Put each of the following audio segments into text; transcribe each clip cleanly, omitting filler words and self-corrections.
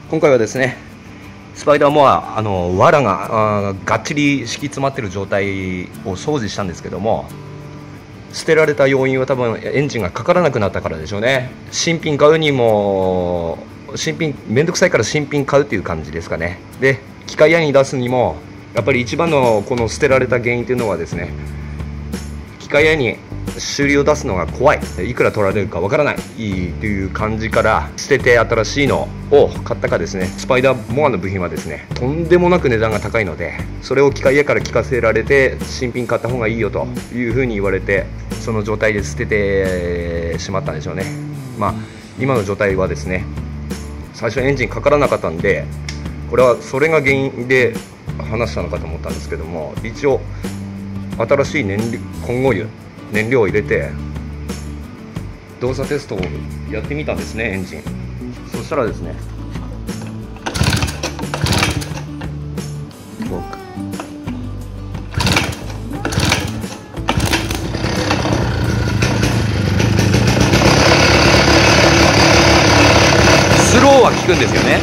今回はですね、スパイダーモア、藁ががっちり敷き詰まっている状態を掃除したんですけども、捨てられた要因は多分エンジンがかからなくなったからでしょうね。新品買うにもめんどくさいから新品買うっていう感じですかね。で、機械屋に出すにもやっぱり一番のこの捨てられた原因というのはですね、機械屋に修理を出すのが怖い、いくら取られるかわからないという感じから捨てて新しいのを買ったかですね。スパイダーモアの部品はですね、とんでもなく値段が高いので、それを機械屋から聞かせられて新品買った方がいいよというふうに言われて、その状態で捨ててしまったんでしょうね。今の状態はですね、最初エンジンかからなかったんで、これはそれが原因で話したのかと思ったんですけども、一応新しい混合油燃料を入れて動作テストをやってみたんですね、エンジン。そしたらですね、スローは効くんですよね。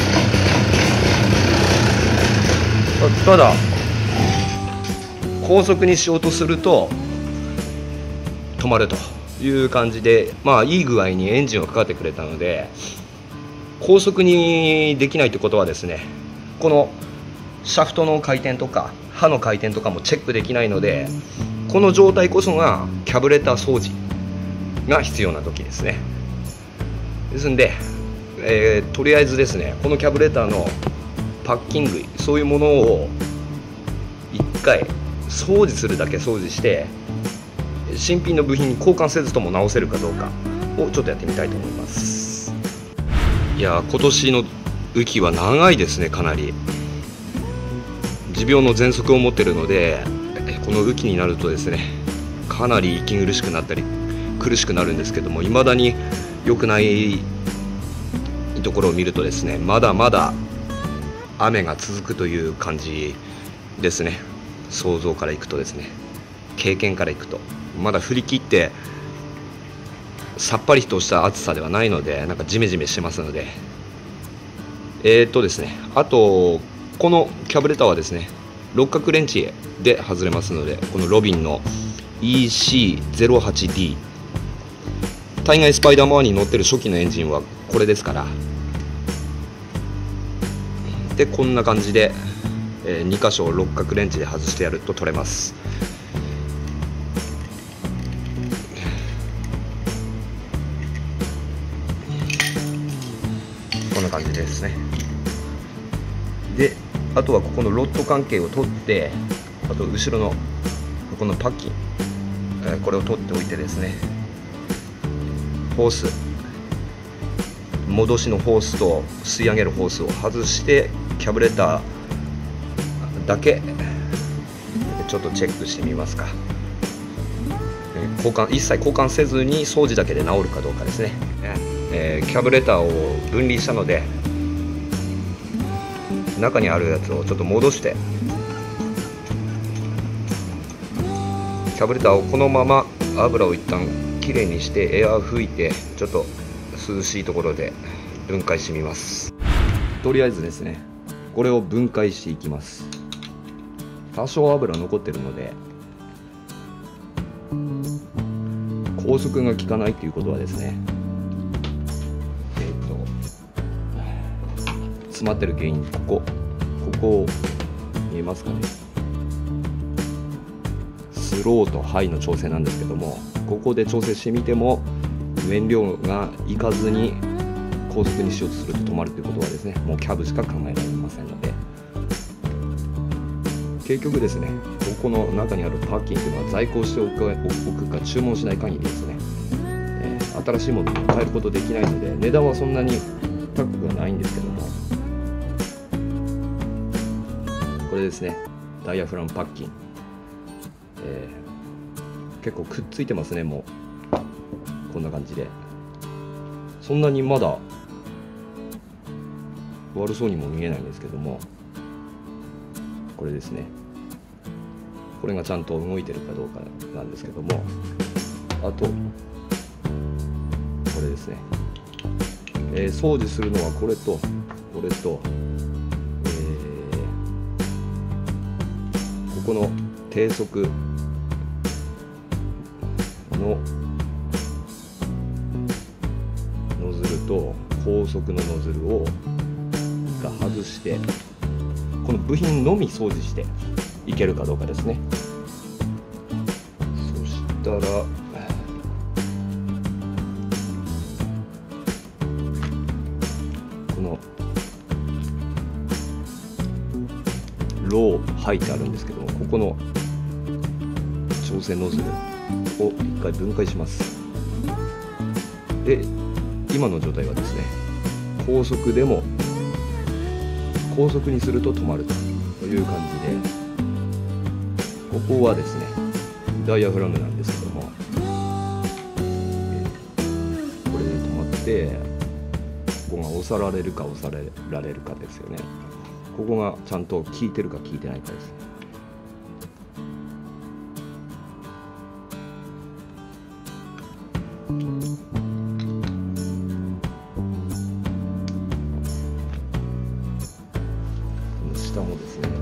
ただ高速にしようとすると止まるという感じで、いい具合にエンジンをかかってくれたので、高速にできないということはですね、このシャフトの回転とか刃の回転とかもチェックできないので、この状態こそがキャブレター掃除が必要な時ですね。ですんで、とりあえずですね、このキャブレターのパッキン類、そういうものを1回掃除するだけ掃除して、新品の部品に交換せずとも直せるかどうかをちょっとやってみたいと思います。いや、今年の雨季は長いですね。かなり持病の喘息を持っているので、この雨季になるとですね、かなり息苦しくなったり苦しくなるんですけども、未だに良くないところを見るとですね、まだまだ雨が続くという感じですね。想像からいくとですね、経験からいくとまだ降り切ってさっぱりとした暑さではないので、なんかジメジメしてますので、ですね、あとこのキャブレターはですね、六角レンチで外れますので、このロビンの EC08D、 大概スパイダーモアに乗ってる初期のエンジンはこれですから。で、こんな感じで2箇所を六角レンチで外してやると取れます。こんな感じですね。で、あとはここのロッド関係を取って、あと後ろのここのパッキン、これを取っておいてですね、ホース、戻しのホースと吸い上げるホースを外して、キャブレターだけちょっとチェックしてみますか。一切交換せずに掃除だけで治るかどうかですね。キャブレターを分離したので、中にあるやつをちょっと戻して、キャブレターをこのまま油を一旦きれいにしてエアー吹いて、ちょっと涼しいところで分解してみます。とりあえずですね、これを分解していきます。多少油残ってるので、高速が効かないということはですね、詰まってる原因、ここ見えますかね。スローとハイの調整なんですけども、ここで調整してみても燃料がいかずに高速にしようとすると止まるということはですね、もうキャブしか考えられませんので、結局ですね、ここの中にあるパッキンというのは在庫しておくか注文しない限りですね、新しいものに変えることできないので、値段はそんなに高くはないんですけども、これですね、ダイヤフラムパッキン、結構くっついてますね。もうこんな感じで、そんなにまだ悪そうにも見えないんですけども、これですね、これがちゃんと動いてるかどうかなんですけども、あとこれですね、掃除するのはこれとこれと、ここの低速のノズルと高速のノズルを外して、この部品のみ掃除していけるかどうかですね。そしたらこのロー入ってあるんですけども、ここの調整ノズルを一回分解します。で、今の状態はですね、高速でも高速にすると止まるという感じで、ここはですねダイヤフラムなんですけども、これで止まって、ここが押さられるか押されられるかですよね。ここがちゃんと効いてるか効いてないかですね。下もですね、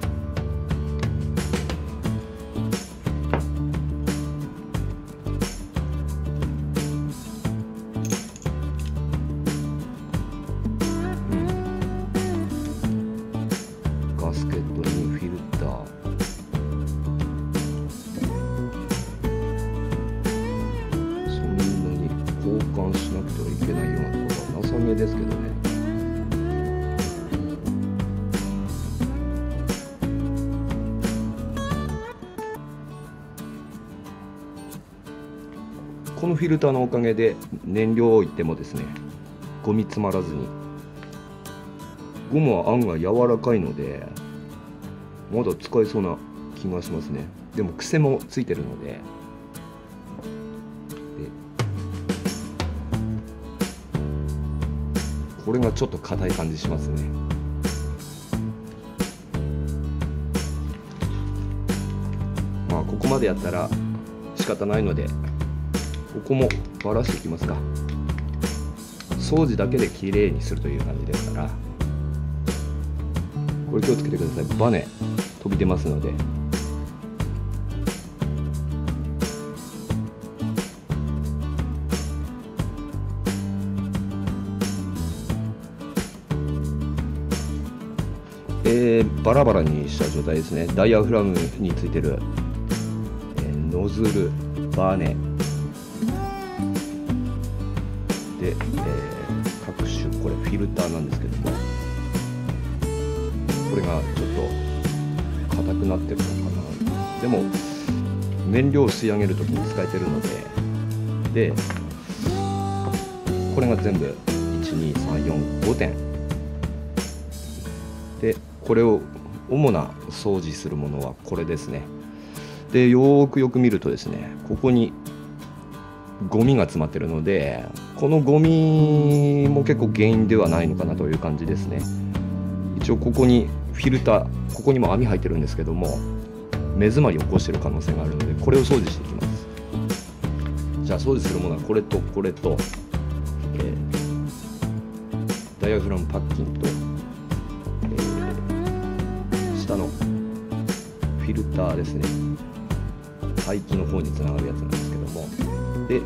ガスケットにフィルター、そんなに交換しなくてはいけないようなところは情けですけどね。このフィルターのおかげで燃料を置いてもですね、ゴミ詰まらずに、ゴムは案外柔らかいのでまだ使えそうな気がしますね。でも癖もついてるので、これがちょっと硬い感じしますね。まあここまでやったら仕方ないので、ここもばらしていきますか。掃除だけできれいにするという感じですから、これ気をつけてください。バネ飛び出ますので。バラバラにした状態ですね。ダイヤフラムについてる、ノズル、バネで、各種これフィルターなんですけども、これがちょっと硬くなってるのかな。でも燃料を吸い上げるときに使えてるので、これが全部12345点で、これを主な掃除するものはこれですね。で、よく見るとですね、ここにゴミが詰まってるので、このゴミも結構原因ではないのかなという感じですね。一応ここにフィルター、ここにも網入ってるんですけども、目詰まりを起こしている可能性があるので、これを掃除していきます。じゃあ掃除するものはこれとこれと、ダイヤフラムパッキンと、下のフィルターですね、排気の方につながるやつなんですけども、で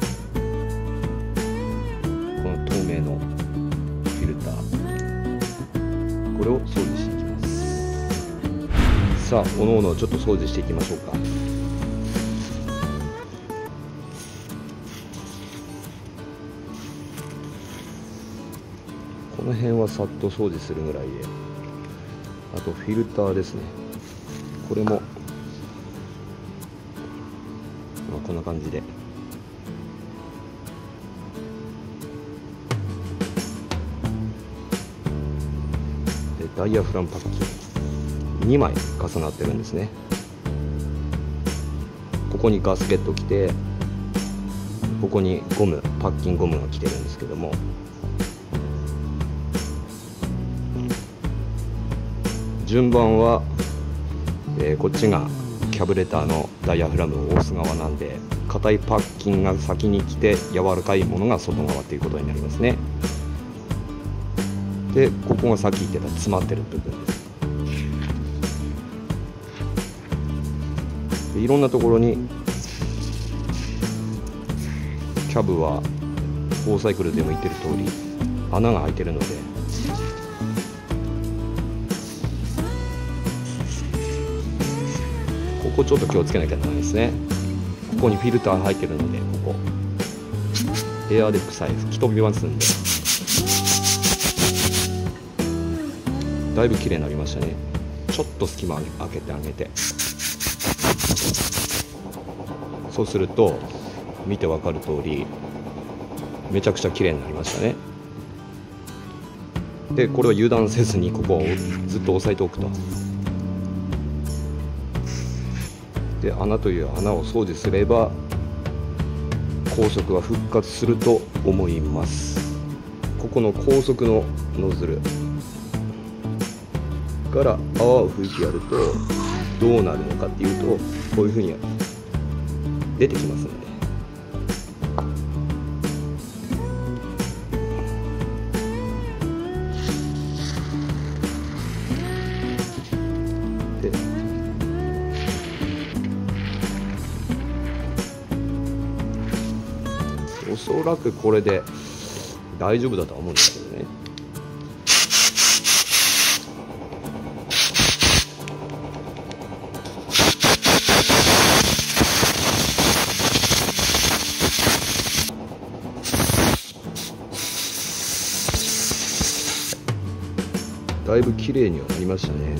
この透明のフィルター、これを掃除していきます。さあ、おのおのちょっと掃除していきましょうか。この辺はさっと掃除するぐらいで、あとフィルターですね、これも、こんな感じで、ダイヤフラムパッキン2枚重なってるんですね。ここにガスケット来て、ここにゴム、パッキンゴムが来てるんですけども、順番は、こっちがキャブレターのダイヤフラムを押す側なんで、硬いパッキンが先に来て、柔らかいものが外側ということになりますね。 でここがさっき言ってた詰まってる部分です。でいろんなところにキャブはフォーサイクルでも言ってる通り穴が開いてるので、ここちょっと気をつけなきゃならないですね。ここにフィルター入ってるので、ここエアで臭い吹き飛びますんで、だいぶ綺麗になりましたね。ちょっと隙間開けてあげて、そうすると見て分かる通りめちゃくちゃ綺麗になりましたね。でこれを油断せずにここをずっと押さえておくと。で穴という穴を掃除すれば高速は復活すると思います。ここの高速のノズルから泡を吹いてやるとどうなるのかっていうと、こういうふうに出てきますので、おそらくこれで大丈夫だとは思うんですけどね。だいぶ綺麗にはなりましたね。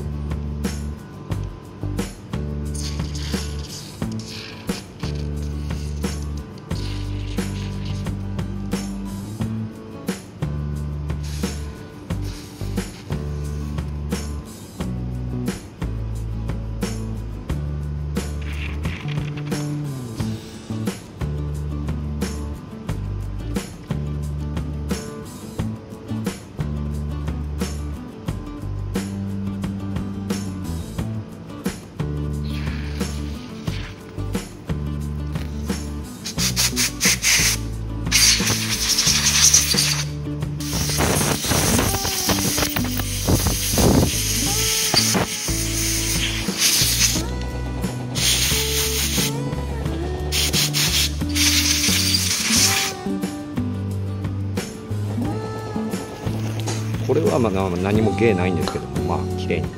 これはまあ何も芸ないんですけども、まあ綺麗に。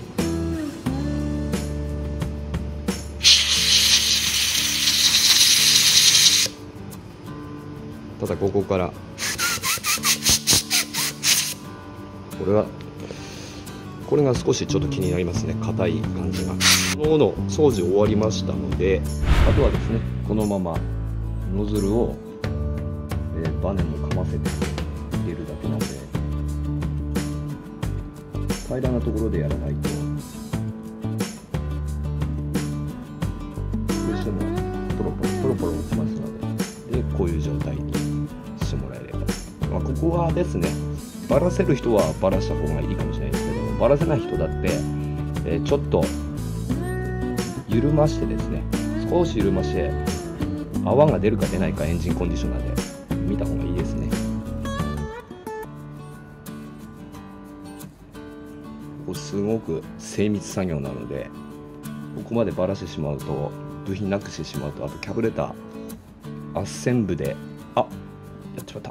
ただここからこれが少しちょっと気になりますね。硬い感じが。この掃除終わりましたので、あとはですね、このままノズルを、バネにかませて入れるだけなので、平らなところでやらないとどうしてもポロポロ落ちますので、こういう状態にしてもらえれば、まあ、ここはですね、バラせる人はバラした方がいいかもしれないですけど、バラせない人だって、ちょっと緩ましてですね、少し緩まして泡が出るか出ないかエンジンコンディショナーで見た方がいいですね。すごく精密作業なので、ここまでばらしてしまうと、部品なくしてしまうと、あとキャブレターアッセンブでやっちまった。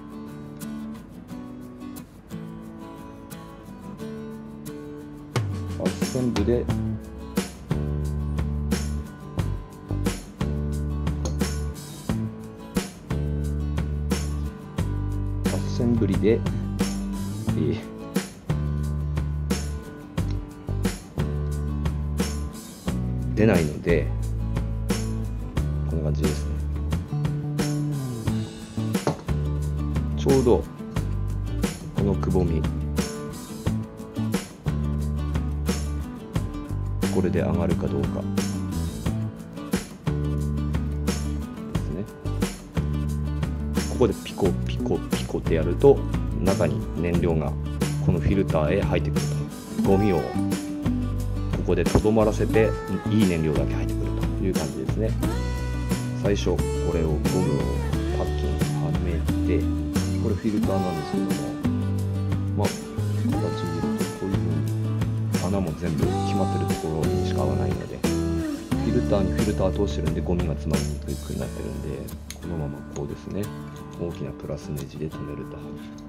アッセンブでアッセンブリで出ないので、こんな感じですね。ちょうどこのくぼみ、これで上がるかどうかですね。ここでピコピコピコってやると、中に燃料がこのフィルターへ入ってくると。ゴミをここでとどまらせて、いい燃料だけ入ってくるという感じですね。最初これをゴムをパッキンはめて、これフィルターなんですけども、まあ穴も全部決まってるところにしか合わないので、フィルターにフィルター通してるんでゴミが詰まりにくくなってるんで、このままこうですね、大きなプラスネジで留めると。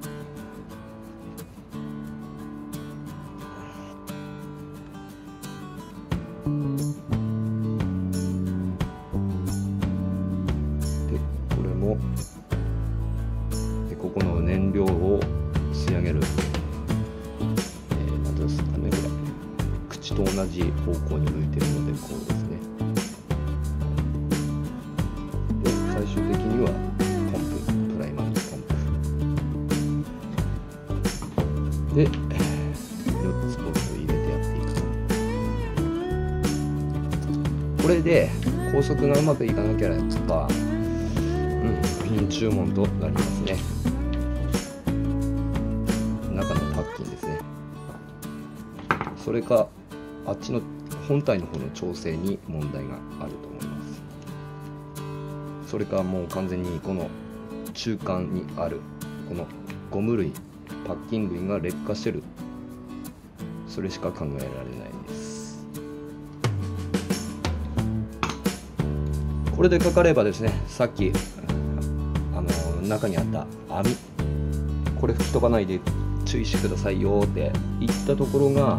でこれもここの燃料を仕上げる、何ですかね、これ口と同じ方向に向いてるのでこうですね。で最終的にはポンプ、プライマリーポンプで4つポンプ入れてやっていくと。これで高速がうまくいかなければ、部品注文となりますね。中のパッキンですね。それかあっちの本体の方の調整に問題があると思います。それかもう完全にこの中間にあるこのゴム類、パッキン類が劣化してる、それしか考えられないです。これでかかればですね、さっき中にあった網、これ吹き飛ばないで注意してくださいよって言ったところが、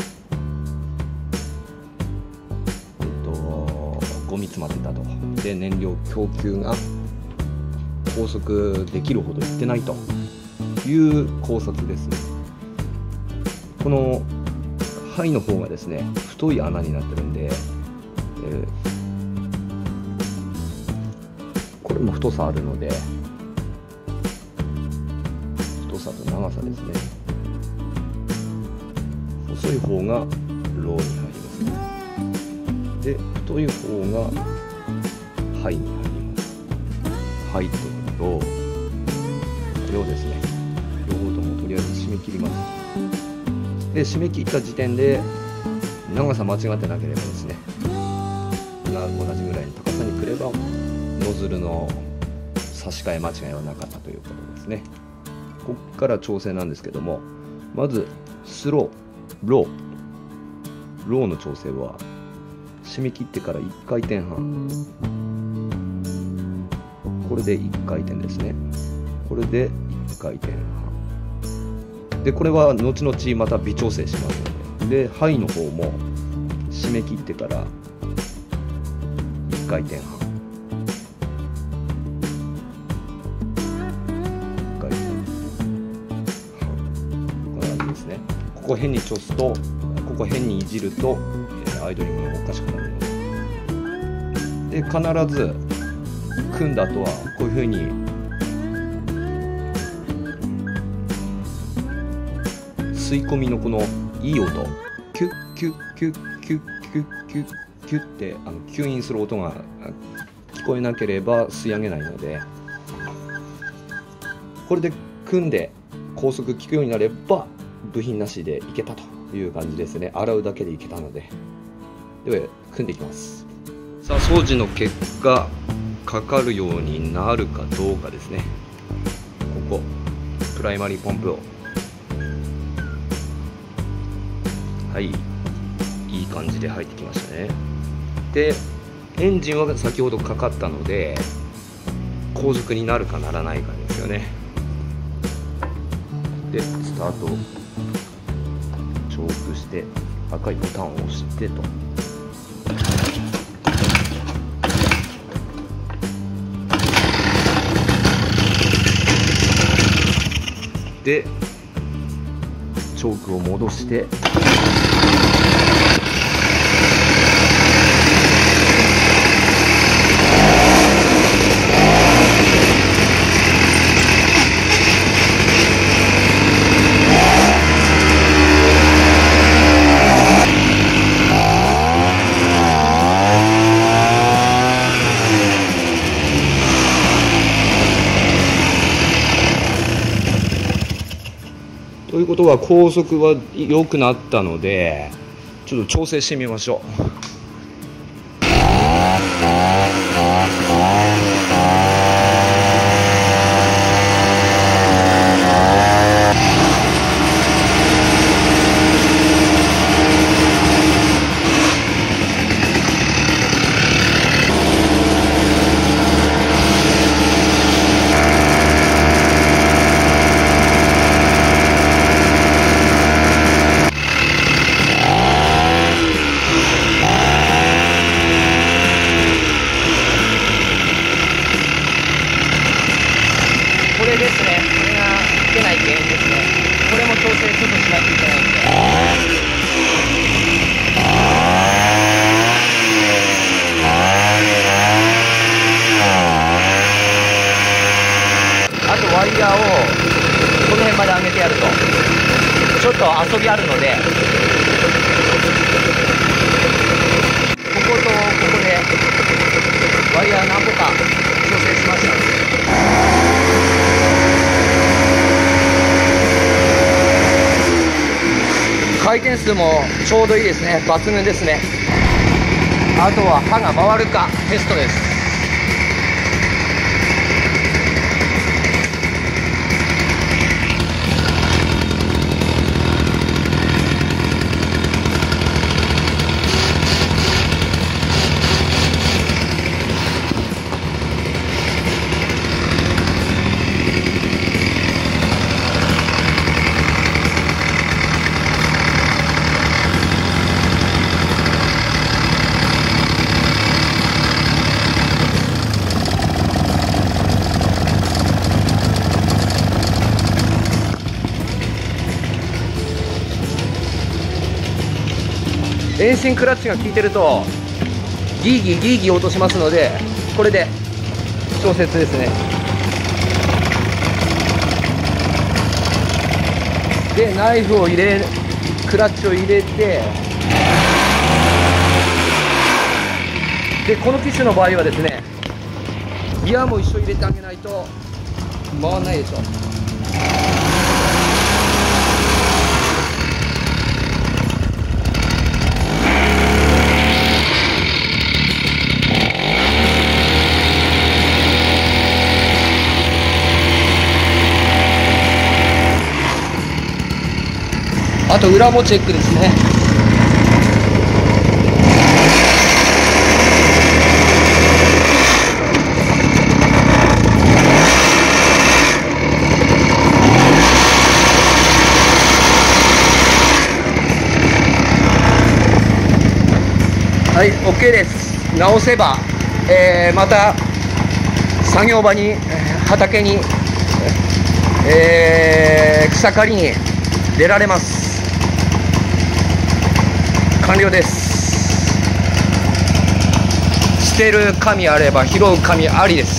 ゴミ詰まってたと。で燃料供給が高速できるほどいってないという考察ですね。この肺の方がですね、太い穴になってるんで、これも太さあるので、太さと長さですね。細い方がローに入りますね。で太い方がハイに入ります。ハイとロー、これをですね両方ともとりあえず締め切ります。で締め切った時点で長さ間違ってなければですね、同じぐらいの高さにくればノズルの差し替え間違いはなかったということですね。ここから調整なんですけども、まずスロー、ローの調整は締め切ってから1回転半、これで1回転ですね。これで1回転半で、これは後々また微調整しますので、ハイの方も締め切ってから1回転半、1回転半、こんな感じですね。ここ変にちょすと、ここ変にいじるとアイドリングがおかしくなるので、必ず組んだ後はこういうふうに吸い込みのこのいい音、キュッキュッキュッキュッキュッキュッキュッって吸引する音が聞こえなければ吸い上げないので、これで組んで高速効くようになれば部品なしでいけたという感じですね。洗うだけでいけたので。では組んでいきます。さあ掃除の結果かかるようになるかどうかですね。ここプライマリーポンプを、はい、いい感じで入ってきましたね。でエンジンは先ほどかかったので高速になるかならないかですよね。でスタートをチョークして赤いボタンを押してと、でチョークを戻してということは高速は良くなったので、ちょっと調整してみましょう。 遊びあるので、こことここでワイヤー何個か調整しましたので、回転数もちょうどいいですね。抜群ですね。あとは刃が回るかテストです。遠心クラッチが効いてるとギーギーギーギー落としますので、これで調節ですね。でナイフをクラッチを入れて、でこの機種の場合はですね、ギアも一緒入れてあげないと回らないでしょ。あと裏もチェックですね。はい、OK です。直せば、また作業場に、畑に、草刈りに出られます。完了です。捨てる紙あれば拾う紙ありです。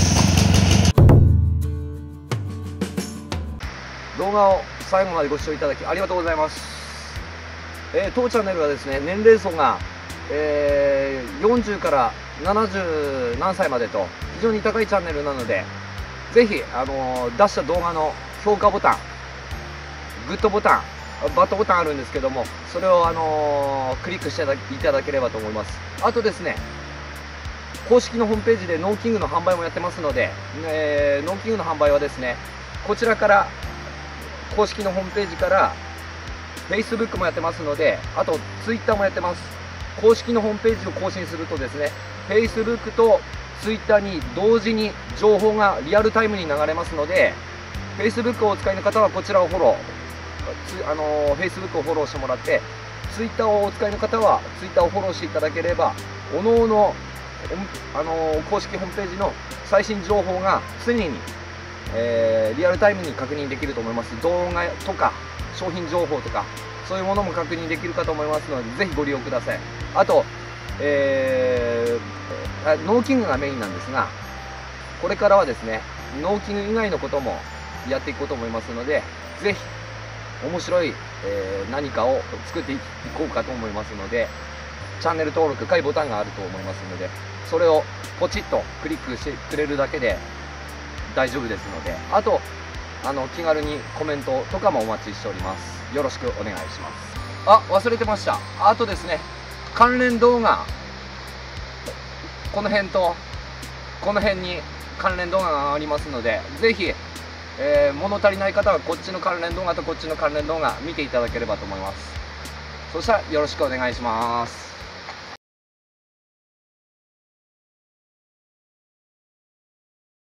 動画を最後までご視聴いただきありがとうございます。当チャンネルはですね、年齢層が、40から70何歳までと非常に高いチャンネルなので、ぜひ、出した動画の評価ボタン、グッドボタン、バットボタンあるんですけども、それを、クリックしていただければと思います。あとですね、公式のホームページでノーキングの販売もやってますので、ノーキングの販売はですね、こちらから公式のホームページから Facebook もやってますので、あと Twitter もやってます。公式のホームページを更新するとですね、Facebook と Twitter に同時に情報がリアルタイムに流れますので、Facebook をお使いの方はこちらをフォロー、Facebook をフォローしてもらって、Twitter をお使いの方は Twitter をフォローしていただければ、おのおの、公式ホームページの最新情報が常に、リアルタイムに確認できると思います。動画とか商品情報とかそういうものも確認できるかと思いますので、ぜひご利用ください。あと、ノーキングがメインなんですが、これからはですね、ノーキング以外のこともやっていこうと思いますので、ぜひ面白い、何かを作っていこうかと思いますので、チャンネル登録、赤いボタンがあると思いますので、それをポチッとクリックしてくれるだけで大丈夫ですので、あと気軽にコメントとかもお待ちしております。よろしくお願いします。あ、忘れてました。あとですね、関連動画、この辺とこの辺に関連動画がありますので、ぜひ物足りない方はこっちの関連動画とこっちの関連動画見ていただければと思います。そしたらよろしくお願いします。